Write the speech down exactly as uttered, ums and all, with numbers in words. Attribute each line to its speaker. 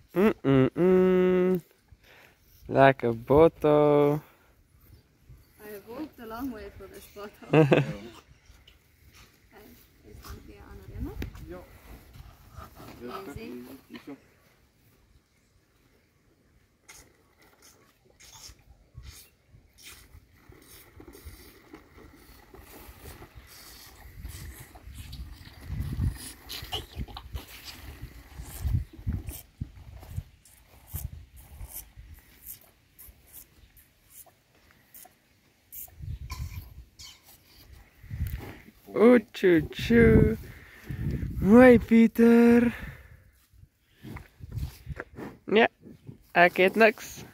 Speaker 1: Mm -mm -mm. Lekker botto.
Speaker 2: I have walked a long way for this bottle. Is han weer aan het rennen?
Speaker 3: Ja.
Speaker 2: Easy.
Speaker 1: Oeh, tjoe, tjoe. Mooi, Pieter. Ja, ik eet niks.